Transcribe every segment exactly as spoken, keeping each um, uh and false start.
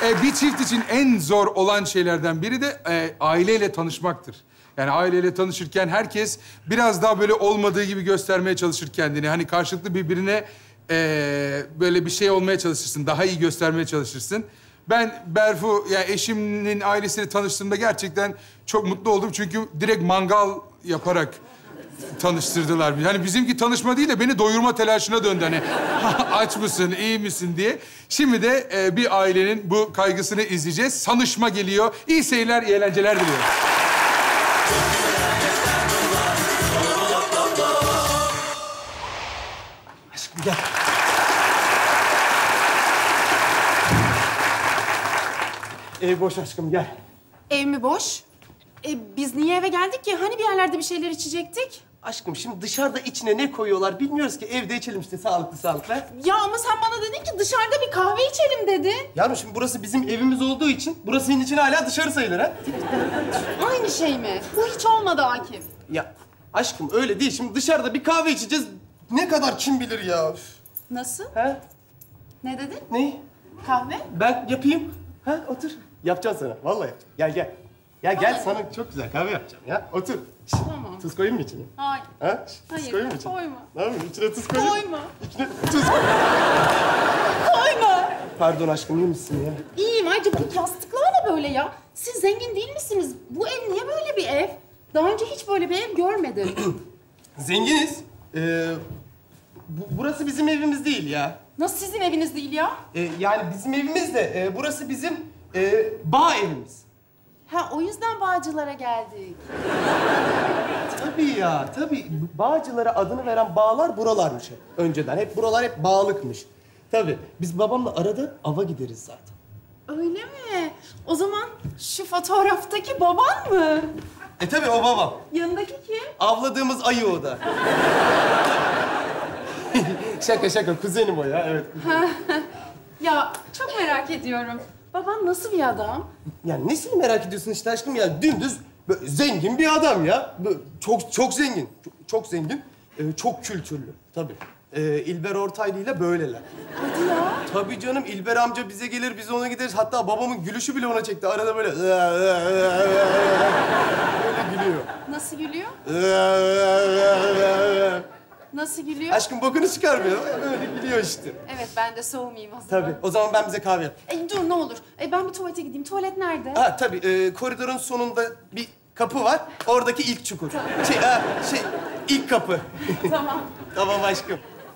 E, bir çift için en zor olan şeylerden biri de e, aileyle tanışmaktır. Yani aileyle tanışırken herkes biraz daha böyle olmadığı gibi göstermeye çalışır kendini. Hani karşılıklı birbirine e, böyle bir şey olmaya çalışırsın, daha iyi göstermeye çalışırsın. Ben Berfu, yani eşimin ailesini tanıştığımda gerçekten çok mutlu oldum. Çünkü direkt mangal yaparak tanıştırdılar. Hani bizimki tanışma değil de beni doyurma telaşına döndü. Hani aç mısın, iyi misin diye. Şimdi de e, bir ailenin bu kaygısını izleyeceğiz. Sanışma geliyor. İyi seyirler, iyi eğlenceler diliyorum. Aşkım gel. Ev boş aşkım, gel. Ev mi boş? E, biz niye eve geldik ki? Hani bir yerlerde bir şeyler içecektik? Aşkım şimdi dışarıda içine ne koyuyorlar bilmiyoruz ki. Evde içelim işte sağlıklı sağlıklı. Ya ama sen bana dedin ki dışarıda bir kahve içelim dedin. Yavrum şimdi burası bizim evimiz olduğu için burası senin için hala dışarı sayılır ha. Aynı şey mi? Bu hiç olmadı Akif. Ya aşkım öyle değil. Şimdi dışarıda bir kahve içeceğiz. Ne kadar kim bilir ya. Üf. Nasıl? Ha? Ne dedin? Ne? Kahve? Ben yapayım. Ha otur. Yapacağım sana. Vallahi yapacağım. Gel gel. Ya gel Hayır. sana çok güzel kahve yapacağım ya. Otur. Şişt, Tamam. tuz koyayım mı içine? Hayır. Ha? Şişt, tuz Hayır, koyayım mı içine? koyma. Ne yapayım? İçine tuz koyayım. Koyma. İçine tuz koy. Koyma. Pardon aşkım, iyi misin ya? İyiyim. Ayrıca bu yastıklar da böyle ya. Siz zengin değil misiniz? Bu ev niye böyle bir ev? Daha önce hiç böyle bir ev görmedim. Zenginiz. Ee, bu, burası bizim evimiz değil ya. Nasıl sizin eviniz değil ya? Ee, yani bizim evimiz de e, burası bizim e, bağ evimiz. Ha, o yüzden Bağcılar'a geldik. Tabii ya, tabii. Bağcılara adını veren bağlar buralarmış hep. Önceden hep buralar hep bağlıkmış. Tabii. Biz babamla arada ava gideriz zaten. Öyle mi? O zaman şu fotoğraftaki baban mı? E tabii o babam. Yanındaki kim? Avladığımız ayı o da. Şaka şaka, kuzenim o ya, evet. Ya çok merak ediyorum. Baban nasıl bir adam? Ya nesini merak ediyorsun işte aşkım ya? Dümdüz böyle zengin bir adam ya. Böyle çok çok zengin. Çok, çok zengin. Ee, çok kültürlü tabii. Ee, İlber Ortaylı ile böyleler. Hadi ya. Tabii canım, İlber amca bize gelir, biz ona gideriz. Hatta babamın gülüşü bile ona çekti. Arada böyle böyle gülüyor. Nasıl gülüyor? Nasıl gülüyor? Aşkım bokunu çıkarmıyor. Böyle gülüyor işte. Evet, ben de soğumayayım o zaman. Tabii. O zaman ben bize kahve yap. E, dur ne olur. E, ben bir tuvalete gideyim. Tuvalet nerede? Ha tabii. E, koridorun sonunda bir kapı var. Oradaki ilk çukur. Şey, ha, şey ilk kapı. Tamam. Tamam aşkım.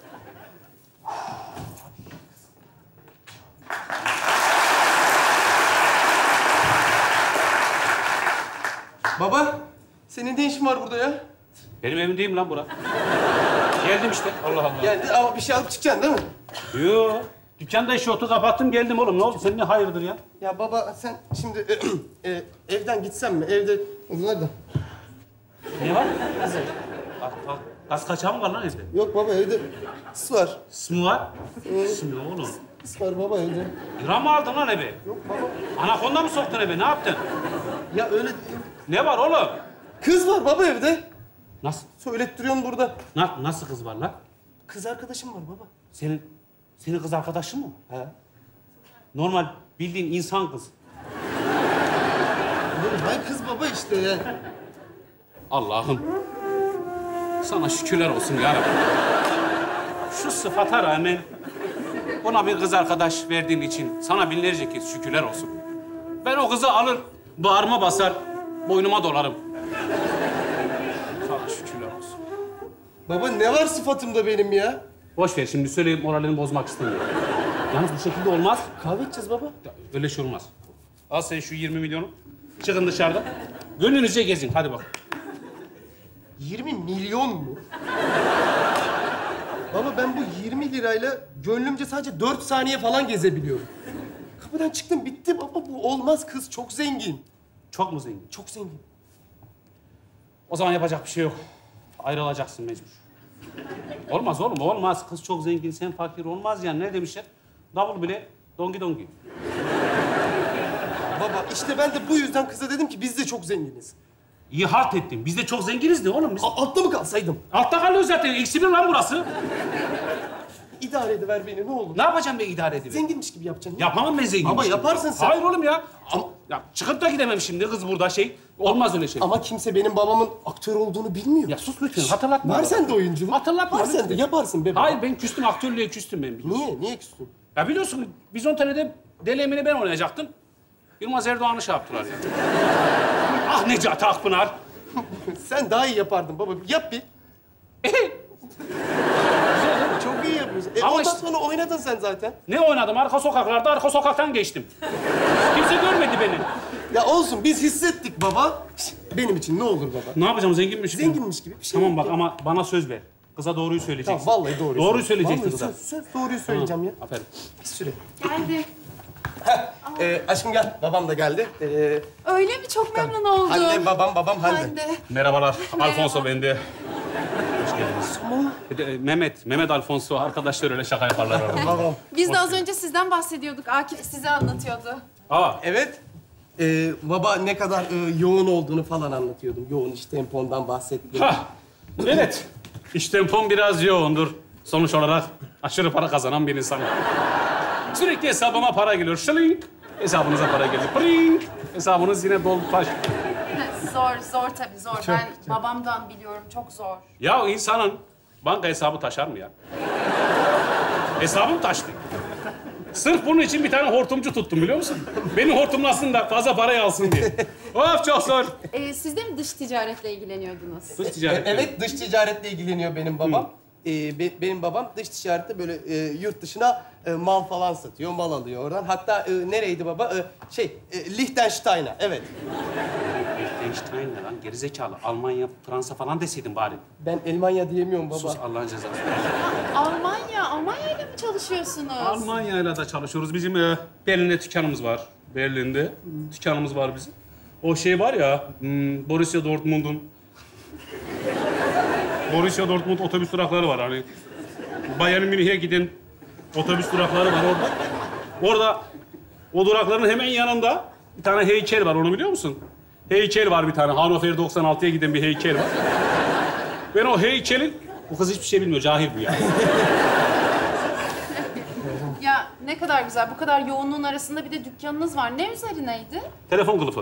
Baba, senin ne işin var burada ya? Benim evim değil mi lan bura? Geldim işte. Allah Allah. Geldi ama bir şey alıp çıkacaksın değil mi? Yo. Dükkanda işi otu kapattım geldim oğlum. Ne oldu? Senin ne hayırdır ya? Ya baba sen şimdi e, e, evden gitsen mi? Evde... Nerede? Ne var? Gaz, gaz, gaz kaçağı mı var lan evde? Yok baba evde ıs var. Is mı var? Is mi oğlum? Is var baba evde. İran mı aldın lan eve? Yok baba. Anakonda mı soktun eve? Ne yaptın? Ya öyle... Ne var oğlum? Kız var baba evde. Nasıl? Söylettiriyorsun burada. Na, nasıl kız var lan? Kız arkadaşım var baba. Senin, senin kız arkadaşın mı? He. Normal bildiğin insan kız. Oğlum ben kız baba işte ya. Allah'ım. Sana şükürler olsun ya Rabbi. Şu sıfata rağmen ona bir kız arkadaş verdiğin için sana binlerce kez şükürler olsun. Ben o kızı alır, bağrıma basar, boynuma dolarım. Sana şükürler olsun. Baba ne var sıfatımda benim ya? Boş ver şimdi söyleyeyim, moralini bozmak istemiyorum. Yalnız bu şekilde olmaz. Kahve içeceğiz baba. Ya, öyle şey olmaz. Al sen şu yirmi milyonu. Çıkın dışarıda. Gönlünüzce gezin. Hadi bak. yirmi milyon mu? Baba ben bu yirmi lirayla gönlümce sadece dört saniye falan gezebiliyorum. Kapıdan çıktım bitti baba, bu olmaz, kız çok zengin. Çok mu zengin? Çok zengin. O zaman yapacak bir şey yok. Ayrılacaksın mecbur. Olmaz oğlum, olmaz. Kız çok zengin, sen fakir. Olmaz yani. Ne demişler? Davul bile dongi dongi. Baba işte ben de bu yüzden kıza dedim ki biz de çok zenginiz. İyi halt ettin. Biz de çok zenginiz de oğlum. Biz... A- altta mı kalsaydım? Altta kalıyor zaten. Eksi bir lan burası. İdare ediver beni ne olur. Ne yapacağım ben idare edeyim? Zenginmiş gibi yapacaksın. Yapamam ben zengin. Ama yaparsın sen. Hayır oğlum ya. Ama- Ya çıkıp da gidemem şimdi kız burada şey. Olmaz öyle şey. Ama kimse benim babamın aktör olduğunu bilmiyor. Ya sus lütfen hatırlatma. Var sende oyunculuk. Hatırlatma Var sende. lütfen. Yaparsın be baba. Hayır ben küstüm aktörlüğe küstüm ben. Niye? Niye küstün? Ya biliyorsun biz on tanede Deli Emin'i ben oynayacaktım. Yılmaz Erdoğan'ı şey yaptılar ya. Ah Necati Akpınar. Sen daha iyi yapardın baba. Yap bir. Çok iyi yapıyorsun. E Ama ondan işte- sonra oynadın sen zaten. Ne oynadım? Arka sokaklarda, arka sokaktan geçtim. Kimse görmedi beni. Ya olsun biz hissettik baba. Şş, benim için ne olur baba. Ne yapacağım? Zenginmiş gibi. Zenginmiş gibi bir şey. Tamam bak yap. ama bana söz ver. Kıza doğruyu Tamam söyleyeceksin. vallahi doğruyu Doğruyu söyle. söyleyeceksin Vallahi kıza. söz, söz doğruyu söyleyeceğim ya. Aferin. Bir süre. Geldi. Ee, aşkım gel. Babam da geldi. Ee, Öyle mi? Çok memnun oldum. Hande babam, babam Hande. Hande. Merhabalar. Merhaba. Alfonso bende. Hoş geldiniz. Bir de, e, Mehmet, Mehmet Alfonso. Arkadaşlar öyle şaka yaparlar arada. Babam. Biz de az önce sizden bahsediyorduk. Akif size anlatıyordu. Aa, Evet. Ee, baba ne kadar e, yoğun olduğunu falan anlatıyordum. Yoğun iş tempondan bahsettim. hah. Evet. İş tempom biraz yoğundur. Sonuç olarak aşırı para kazanan bir insanım. Sürekli hesabıma para geliyor. Şılink. Hesabınıza para geliyor. Pring. Hesabınız yine dolu taş. Zor, zor tabii zor. Ben babamdan biliyorum. Çok zor. Ya insanın banka hesabı taşar mı ya? Hesabım taştı. Sırf bunun için bir tane hortumcu tuttum biliyor musun? Beni hortumlasın da fazla parayı alsın diye. Of çok zor. Ee, siz de mi dış ticaretle ilgileniyordunuz? Dış E, ticaret. evet dış ticaretle ilgileniyor benim babam. Ee, be- benim babam dış ticarette böyle e, yurt dışına e, mal falan satıyor, mal alıyor oradan. Hatta e, nereydi baba? E, şey, e, Liechtenstein'a, evet. Einstein ne lan? Gerizekalı. Almanya, Fransa falan deseydin bari. Ben Almanya diyemiyorum baba. Sus Allah'ın cezası. Almanya, Almanya ile mi çalışıyorsunuz? Almanya'yla da çalışıyoruz. Bizim e, Berlin'de dükkanımız var. Berlin'de dükkanımız var bizim. O şey var ya, hmm, Borussia Dortmund'un... Borussia Dortmund otobüs durakları var hani. Bayern Münih'e giden otobüs durakları var orada. Orada o durakların hemen yanında bir tane heykel var, onu biliyor musun? Heykel var bir tane. Hannover doksan altıya giden bir heykel var. Ben o heykelin... Bu kız hiçbir şey bilmiyor, cahil bu ya. Ya ne kadar güzel. Bu kadar yoğunluğun arasında bir de dükkanınız var. Ne üzerineydi? Telefon kılıfı.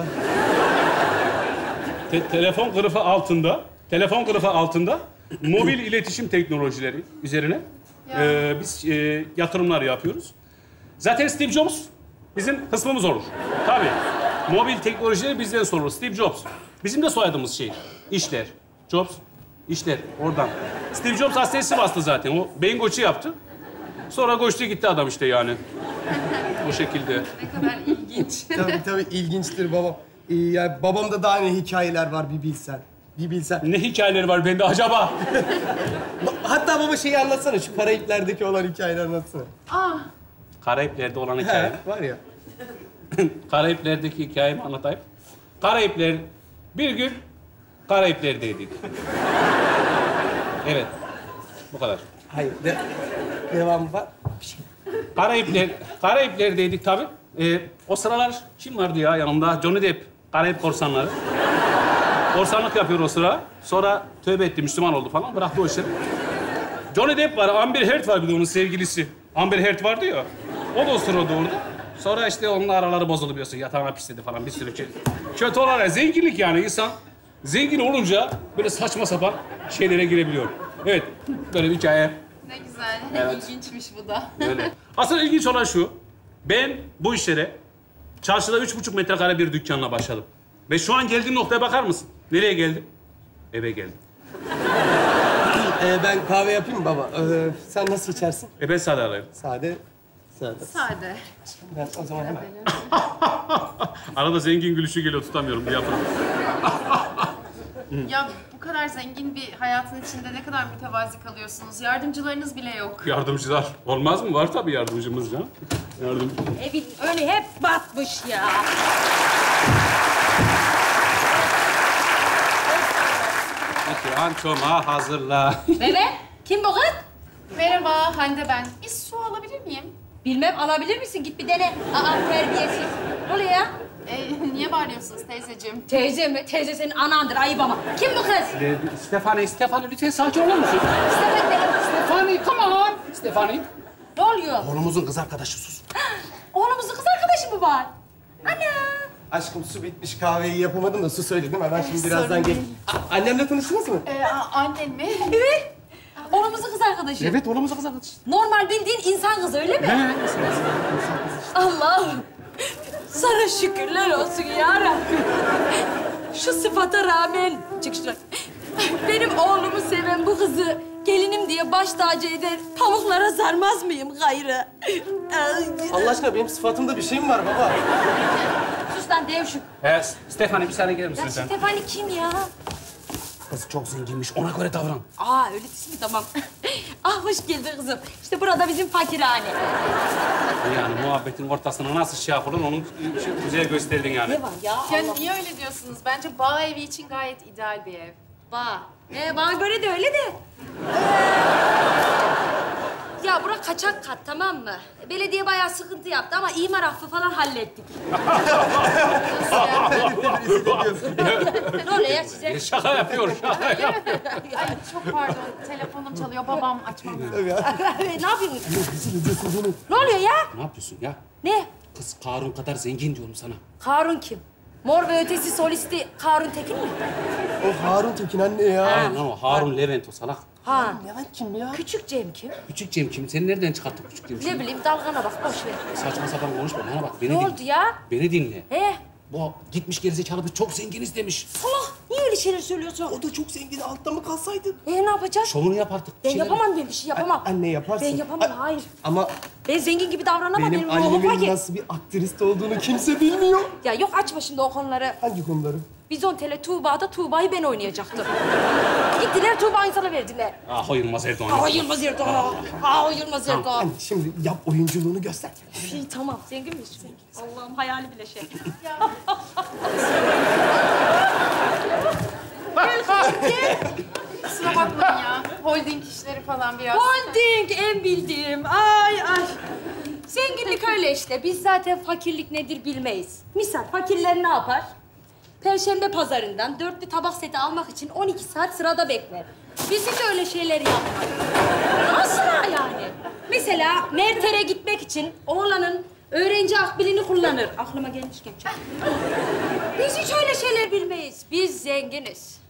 Te- telefon kılıfı altında, telefon kılıfı altında mobil iletişim teknolojileri üzerine Ya. e, biz e, yatırımlar yapıyoruz. Zaten Steve Jobs bizim kısmımız olur. Tabii. Mobil teknolojileri bizden sorulur. Steve Jobs. Bizim de soyadımız şey. İşler. Jobs. İşler. Oradan. Steve Jobs aslında Sivaslı zaten. O beyin göçü yaptı. Sonra koştu gitti adam işte yani. O şekilde. Ne kadar ilginç. Tabii tabii ilginçtir babam. Ee, yani babamda daha ne hikayeler var bir bilsen. Bir bilsen. Ne hikayeleri var bende acaba? Ba- Hatta baba şeyi anlatsana, şu Karayipler'deki olan hikayeyi anlatsana. Ah, Karayipler'de olan hikaye. He, var ya. Karayipler'deki hikayemi anlatayım. Karayipler, bir gün Karayipler'deydik. Evet, bu kadar. Hayır, de, devamı var. Karayipler, Karayipler'deydik tabii. Ee, o sıralar kim vardı ya yanımda? Johnny Depp, Karayip korsanları. Korsanlık yapıyor o sıra. Sonra tövbe etti, Müslüman oldu falan. Bıraktı o işleri. Johnny Depp var, Amber Heard var bir de onun sevgilisi. Amber Heard vardı ya. O da o sırada orada. Sonra işte onunla araları bozuldu biliyorsun. Yatağına pisledi falan bir sürü şey. Kötü olan ya, zenginlik yani. İnsan zengin olunca böyle saçma sapan şeylere girebiliyor. Evet, böyle bir hikaye. ne güzel. Evet. İlginçmiş bu da. Öyle. Aslında ilginç olan şu. Ben bu işlere çarşıda üç buçuk metrekare bir dükkanla başladım. Ve şu an geldiğim noktaya bakar mısın? Nereye geldim? Eve geldim. Ee, ben kahve yapayım mı baba? Ee, sen nasıl içersin? E ben sade alayım. Sade. Sade. Sade. Ben o zaman hemen. Arada zengin gülüşü geliyor, tutamıyorum bir yapalım. Ya bu kadar zengin bir hayatın içinde ne kadar mütevazi kalıyorsunuz. Yardımcılarınız bile yok. Yardımcılar. Olmaz mı? Var tabii yardımcımız ya. Yardım. Evin öyle hep batmış ya. Peki, ançoma hazırla. Bebe, kim bu kız? Merhaba Hande ben. Bir su alabilir miyim? Bilmem, alabilir misin? Git bir dene. Aa, terbiyesiz. Ne oluyor ya? Ee, niye bağırıyorsunuz teyzeciğim? Teyze mi? Teyze senin anandır, ayıp ama. Kim bu kız? Ee, Stefani, Stefani lütfen sakin olur musun? Stefan ne? Stefani, come on. Stefani. Ne oluyor? Oğlumuzun kız arkadaşı sus. Oğlumuzun kız arkadaşı mı var? Ana! Aşkım su bitmiş, kahveyi yapamadım da su söyledim. Hemen şimdi sorun birazdan gel. değil. A- Annemle tanıştınız mı? Ee, a- annen mi? Evet. Oğlumuzun kız arkadaşı. Evet, oğlumuzun kız arkadaşı. Normal bildiğin insan kızı öyle mi? Allah'ım. Sana şükürler olsun ya Rabbim. Şu sıfata rağmen... Çık şuradan. Benim oğlumu seven bu kızı gelinim diye baş tacı eder, pamuklara sarmaz mıyım gayrı? Allah aşkına benim sıfatımda bir şey mi var baba? Sus lan devşik. Ee, Stefani bir saniye gelir misin Ya sen? Stefani kim ya? Kız çok zenginmiş, ona göre davran. Aa öyle değil mi? Tamam. Ah hoş geldin kızım. İşte burada bizim fakirhane. Yani muhabbetin ortasına nasıl şey yapılır, onu güzel gösterdin yani. Ne var ya? Ya Allah. niye öyle diyorsunuz? Bence bağ evi için gayet ideal bir ev. Bağ. Ee, bana göre de öyle de. Ee, ya bura kaçak kat tamam mı? Belediye bayağı sıkıntı yaptı ama imar affı falan hallettik. Ne oluyor ya size? Şaka yapıyor, şaka yapıyor. Ay çok pardon. Telefonum çalıyor. Babam açmam lazım. Ne yapıyorsun? Ne oluyor ya? Ne yapıyorsun ya? Ne? Kız Karun kadar zengin diyorum sana. Karun kim? Mor ve Ötesi solisti Karun Tekin mi? O Harun Tekin anne ya. Aynen lan o Harun Levent o salak. Ha. Levent kim ya? Küçük Cem kim? Küçük Cem kim? Sen nereden çıkarttın Küçük Cem? Ne bileyim dalgana bak boş ver. Saçma sapan konuşma bana bak. Beni Ne dinle. oldu ya? Beni dinle. He? Bu gitmiş gerizekalı biz çok zenginiz demiş. Salak. Niye öyle şeyler söylüyorsun? O da çok zengin. Altta mı kalsaydık? E ne yapacağız? Şovunu yap artık. Ben Şeyler- yapamam ben bir şey yapamam. Anne yaparsın. Ben yapamam A- hayır. Ama Ben zengin gibi davranamam. benim ruhum annemin fakir. nasıl bir aktrist olduğunu kimse bilmiyor. Ya yok açma şimdi o konuları. Hangi konuları? Bizontele Tuğba'da Tuğba'yı ben oynayacaktım. Gittiler Tuğba'yı sana verdiler. Ah o Yılmaz Erdoğan. Ah Yılmaz Erdoğan. Ah Yılmaz Erdoğan. Anne şimdi yap oyunculuğunu göster. İyi tamam. Zengin miyiz? Allah'ım hayali bile şey. Kusura bakmayın ya. Holding işleri falan biraz. Holding en bildiğim. Ay ay. Zenginlik öyle işte. Biz zaten fakirlik nedir bilmeyiz. Misal fakirler ne yapar? Perşembe pazarından dörtlü tabak seti almak için on iki saat sırada bekler. Biz hiç öyle şeyler yapmayız. Asla yani. Mesela Merter'e gitmek için oğlanın öğrenci akbilini kullanır. Aklıma gelmişken çok. Biz hiç öyle şeyler bilmeyiz. Biz zenginiz.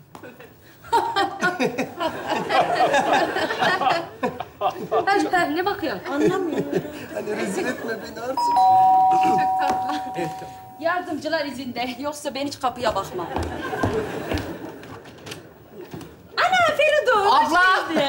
Ne bakıyorsun? Anlamıyorum. Anne rezil etme beni artık. Çok tatlı. Yardımcılar izinde. Yoksa ben hiç kapıya bakmam. Ana Feridun. Abla!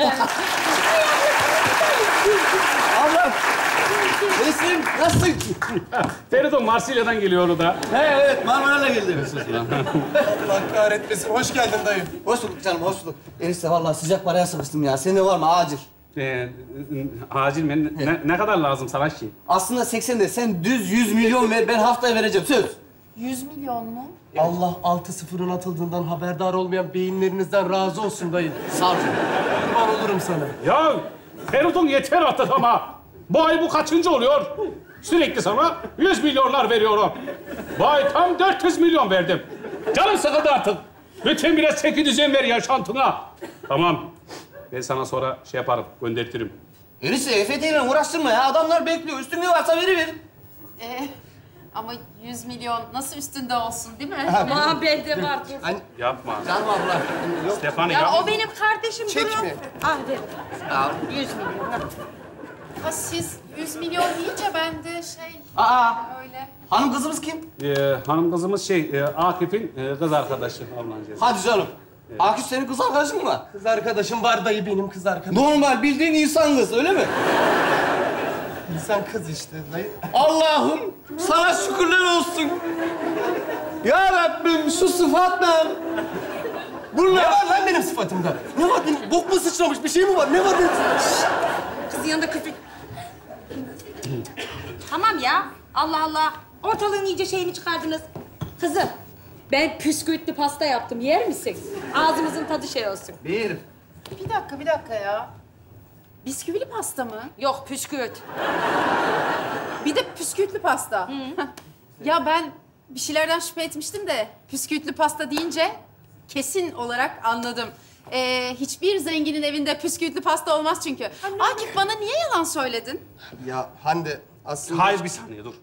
Ablam! Nesin? Nasılsın? Feridun Marsilya'dan geliyor o da. He evet Marmara'yla geldim. Allah kahretmesin. Hoş geldin dayı. Hoş bulduk canım, hoş bulduk. Enişte vallahi sıcak paraya sıkıştım ya. Senin de var mı acil? Ee, acil mi? Ne, ne kadar lazım sana şey? Aslında seksen de sen düz yüz milyon ver, ben haftaya vereceğim. Söz. Yüz milyon mu? Allah altı sıfırın atıldığından haberdar olmayan beyinlerinizden razı olsun dayı. Sağ ol. Kurban olurum sana. Ya Feridun yeter artık ama. Bu ay bu kaçıncı oluyor? Sürekli sana yüz milyonlar veriyorum. Bu ay tam dört yüz milyon verdim. Canım sıkıldı artık. Lütfen biraz çeki düzen ver yaşantına. Tamam. Ben sana sonra şey yaparım, göndertirim. Enişte E F T ile uğraştırma ya. Adamlar bekliyor. Üstünde varsa veriver. Ee, ama yüz milyon nasıl üstünde olsun değil mi? Aman bende var dur. Anne, Yapma. Canım abla. Yok. Stefani Ya yapma. o benim kardeşim. Çekme. durun. Ah ver. Ya. Yüz milyon. Ha siz yüz milyon deyince ben de şey Aa, öyle. hanım kızımız kim? Ee, hanım kızımız şey, e, Akif'in e, kız arkadaşı ablancağız. Hadi canım. Akif senin kız arkadaşın mı var? kız arkadaşım var dayı benim kız arkadaşım. Normal bildiğin insan kız, öyle mi? İnsan kız işte dayı. Allah'ım sana şükürler olsun. Ya Rabbim şu sıfat ne? Ne Bunlar... var lan benim sıfatımda? Ne var benim? Bok mu sıçramış? Bir şey mi var? Ne var benim? Kızın yanında köpek. Tamam ya. Allah Allah. Ortalığın iyice şeyini çıkardınız. Kızım, ben püskürtlü pasta yaptım. Yer misin? Ağzımızın tadı şey olsun. Bir. Bir dakika bir dakika ya. Bisküvili pasta mı? Yok, püskürt. Bir de püskürtlü pasta. Ya ben bir şeylerden şüphe etmiştim de püskürtlü pasta deyince kesin olarak anladım. Ee, hiçbir zenginin evinde püskürtlü pasta olmaz çünkü. Akif bana niye yalan söyledin? Ya Hande aslında... Hayır bir saniye dur.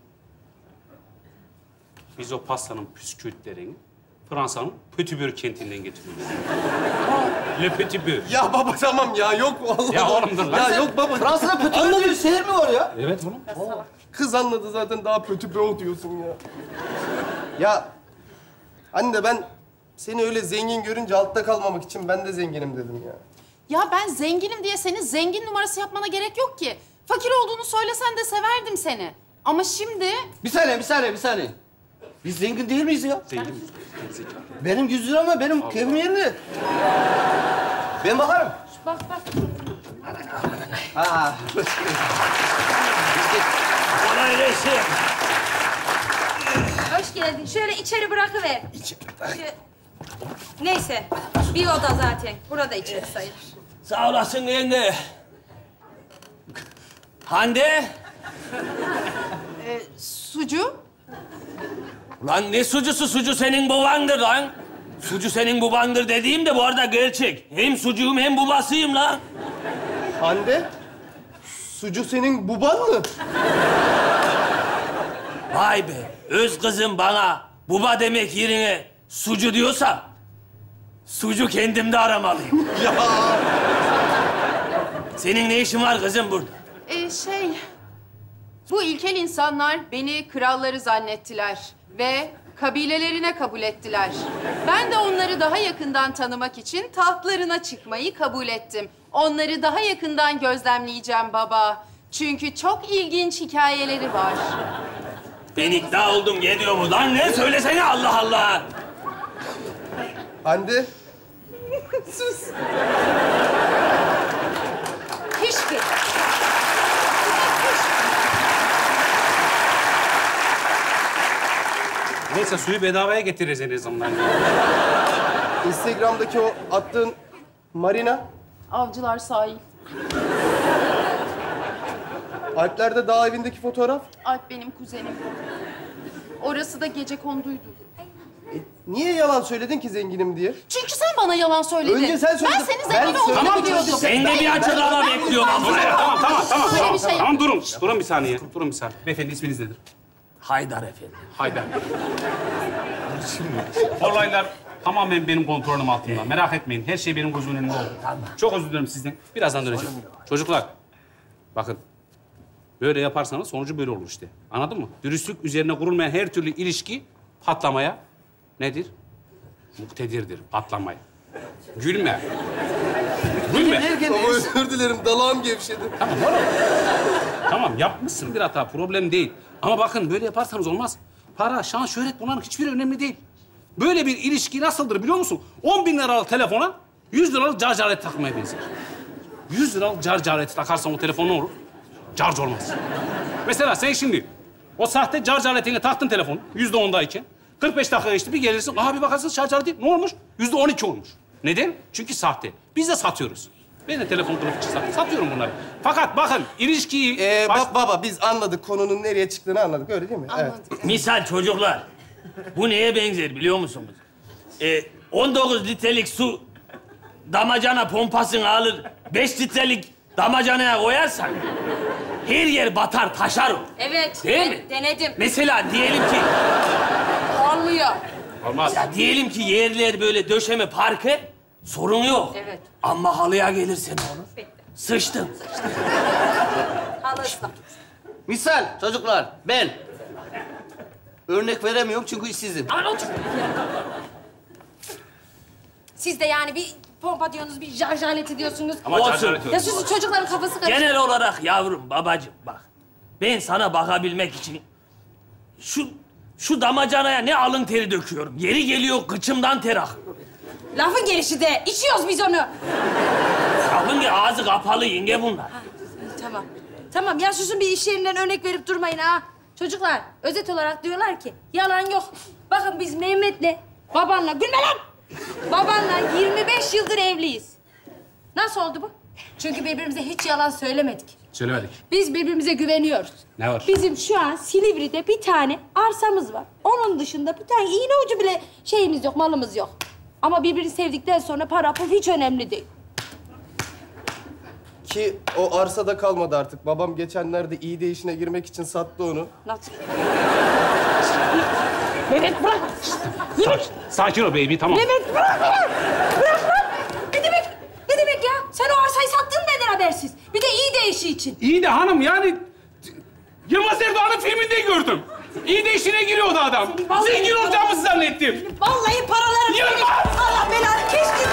Biz o pastanın püskürtlerini Fransa'nın Petitbeur kentinden getiriyoruz. Le Petitbeur. Ya baba tamam ya yok vallahi. Ya oğlum dur lan. Ya yok baba. Fransa'da Petitbeur diye bir şehir mi var ya? Evet oğlum. Kız anladı zaten daha Petitbeur diyorsun ya. Ya anne ben seni öyle zengin görünce altta kalmamak için ben de zenginim dedim ya. Ya ben zenginim diye senin zengin numarası yapmana gerek yok ki. Fakir olduğunu söylesen de severdim seni. Ama şimdi... Bir saniye, bir saniye, bir saniye. Biz zengin değil miyiz ya? Zengin. Benim yüz lira ama benim keyfim yerinde. Ben bakarım. Bak bak. Ha. Kolay gelsin. Hoş geldin. Şöyle içeri bırakıver. Şöyle- Neyse. Bir oda zaten. Burada içeri sayılır. Sağ olasın yenge. Hande. Sucu? Lan ne sucusu? Sucu senin babandır lan. Sucu senin babandır dediğim de bu arada gerçek. Hem sucuğum hem babasıyım lan. Hande, sucu senin baban mı? Vay be. Öz kızım bana baba demek yerine sucu diyorsa... ...sucu kendimde aramalıyım. Ya Senin ne işin var kızım burada? Ee, şey... Bu ilkel insanlar beni kralları zannettiler ve kabilelerine kabul ettiler. Ben de onları daha yakından tanımak için tahtlarına çıkmayı kabul ettim. Onları daha yakından gözlemleyeceğim baba. Çünkü çok ilginç hikayeleri var. Ben ikna oldum geliyor mu? Lan ne söylesene Allah Allah. Hande, Hiçbir. Neyse suyu bedavaya getiririz en azından. Instagram'daki o attığın Marina, Avcılar sahil. Alplerde dağ evindeki fotoğraf. Alp benim kuzenim. Orası da gecekonduydu. Niye yalan söyledin ki zenginim diye? Çünkü sen bana yalan söyledin. Önce sen söyledin. Ben senin Ben zengin olduğunu söyledim. biliyordum. Sen de bir açıklama bekliyorum ama. Buraya tamam tamam tamam. Böyle Tamam, bir şey tamam durun. Durun bir saniye. Durun bir saniye. Beyefendi isminiz nedir? Haydar efendim. Haydar. Olaylar tamamen benim kontrolüm altında. Merak etmeyin. Her şey benim gözümün önünde oldu. Çok özür dilerim sizden. Birazdan döneceğim. Çocuklar, bakın. Böyle yaparsanız sonucu böyle olur işte. Anladın mı? Dürüstlük üzerine kurulmayan her türlü ilişki patlamaya nedir? Muktedirdir patlamaya. Gülme. Gülme. Ama özür dilerim, dalağım gevşedi. Tamam yapmışsın bir hata. Problem değil. Ama bakın böyle yaparsanız olmaz. Para, şan, şöhret bunların hiçbiri önemli değil. Böyle bir ilişki nasıldır biliyor musun? On bin liralık telefona yüz liralık car alet takmaya benzer. Yüz liralık car aleti takarsan o telefon ne olur? Charge olmaz. Mesela sen şimdi o sahte car aletine taktın telefonu yüzde ondayken. kırk beş dakika geçti bir gelirsin. Aha bir bakarsın şarj aleti ne olmuş? Yüzde on iki olmuş. Neden? Çünkü sahte. Biz de satıyoruz. Ben de telefon kılıfı satıyorum. Satıyorum bunları. Fakat bakın ilişkiyi... Ee, baş- bak baba biz anladık konunun nereye çıktığını anladık öyle değil mi? Evet. Misal çocuklar. Bu neye benzer biliyor musunuz? Ee, on dokuz litrelik su damacana pompasını alır, beş litrelik damacanaya koyarsan her yer batar, taşar o. Evet. Değil ben mi? Denedim. Mesela diyelim ki, Olmuyor. Olmaz. ya diyelim ki yerler böyle döşeme parke, sorun yok. Evet. Ama halıya gelirse ne olur? Bitti. Sıçtın. Halı ıslak. Misal çocuklar, ben örnek veremiyorum çünkü işsizim. Aman otur. Siz de yani bir pompa diyorsunuz, bir şarj aleti diyorsunuz. Ama Olsun. car aleti Ya sizin çocukların kafası karışık. Genel olarak yavrum, babacığım bak. Ben sana bakabilmek için şu şu damacanaya ne alın teri döküyorum. Yeri geliyor kıçımdan ter akıyor. Lafın gelişi de içiyoruz biz onu. Sakın ki ağzı kapalı yenge bunlar. Tamam. Tamam ya susun bir iş yerinden örnek verip durmayın ha. Çocuklar özet olarak diyorlar ki yalan yok. Bakın biz Mehmet'le babanla gülme lan. Babanla yirmi beş yıldır evliyiz. Nasıl oldu bu? Çünkü birbirimize hiç yalan söylemedik. Söylemedik. Biz birbirimize güveniyoruz. Ne var? Bizim şu an Silivri'de bir tane arsamız var. Onun dışında bir tane iğne ucu bile şeyimiz yok, malımız yok. Ama birbirini sevdikten sonra para pul hiç önemli değil. Ki o arsada kalmadı artık. Babam geçenlerde iyi değişine girmek için sattı onu. Nasıl? Mehmet bırak. Sakin, sakin ol baby, tamam. Mehmet bırak ya. Bırak lan. Ne demek? Ne demek ya? Sen o arsayı sattın benden habersiz. Bir de iyi değişi için. İyi de hanım yani... Yılmaz Erdoğan'ın filminde gördüm. İyi de işine giriyordu adam. Vallahi- Zengin olacağımı zannettim. Vallahi paralarım Yılmaz! senin. Allah belanı keşke.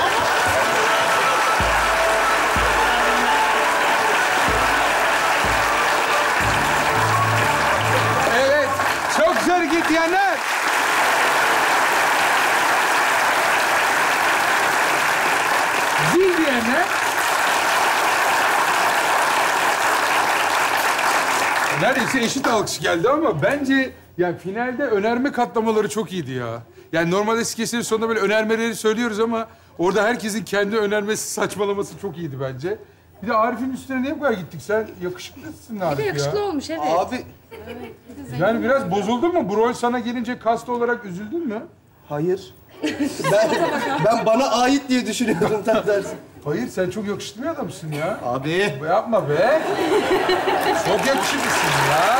Evet, çok güzel hareket diyenler. Zil diyenler. Neredeyse eşit alkış geldi ama bence yani finalde önerme katlamaları çok iyiydi ya. Yani normalde sketchlerin sonunda böyle önermeleri söylüyoruz ama orada herkesin kendi önermesi, saçmalaması çok iyiydi bence. Bir de Arif'in üstüne niye bu kadar gittik? Sen yakışıklısın Arif ya. Yakışıklı olmuş evet. Abi, Yani biraz bozuldun mu? Bu rol sana gelince kast olarak üzüldün mü? hayır. ben, ben bana ait diye düşünüyorum tam tersi. Hayır, sen çok yakışıklı bir adamsın ya. Abi. Yapma be. Çok yakışıklısın ya.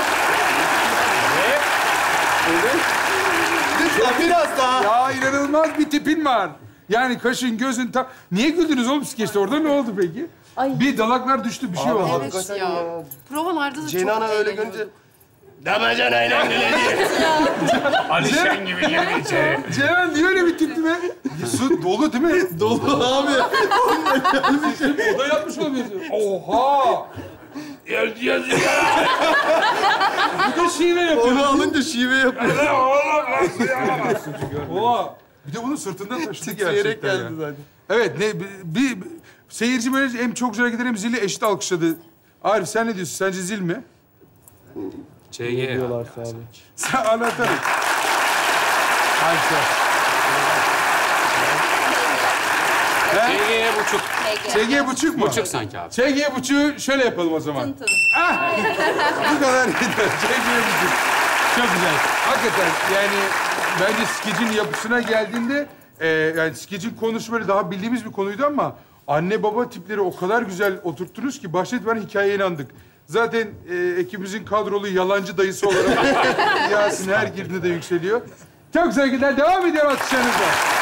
Lütfen biraz daha. Ya inanılmaz bir tipin var. Yani kaşın, gözün tam... Niye güldünüz oğlum skeçte? Orada ne oldu peki? Ay. Bir dalaklar düştü, bir şey Abi, oldu. Evet hakikaten ya. ya. Provalarda da Cenana çok öyle eğleniyorduk. görünce... Damacanayla güleceğiz. Alişan gibi girdi içeri. Ceren niye öyle bir tipti be? Ya, su dolu değil mi? Dolu abi. O da yapmış olabilir. Oha! Yazı yazıyor. Bir de şive yapıyor. Onu alınca şive yapıyor. Oha! Bir de bunu sırtında taşıdı Titreyerek gerçekten geldi ya. zaten. Evet, ne, bir, bir seyirci böyle hem çok güzel gider hem zili eşit alkışladı. Arif sen ne diyorsun? Sence zil mi? Ç G Diyorlarsa abi. Sen anlatalım. Harika. Ç G buçuk. S G buçuk mu? Buçuk sanki abi. S G buçuğu şöyle yapalım o zaman. Tın tın. Bu kadar yeter. S G buçuk. Çok güzel. Hakikaten yani bence skecin yapısına geldiğinde e, yani skecin konusu böyle daha bildiğimiz bir konuydu ama anne baba tipleri o kadar güzel oturttunuz ki başta itibaren hikayeye inandık. Zaten e, ekibimizin kadrolu yalancı dayısı olarak Yasin her girdiğinde de yükseliyor. Çok güzel gider. Devam ediyor alkışlarınızla.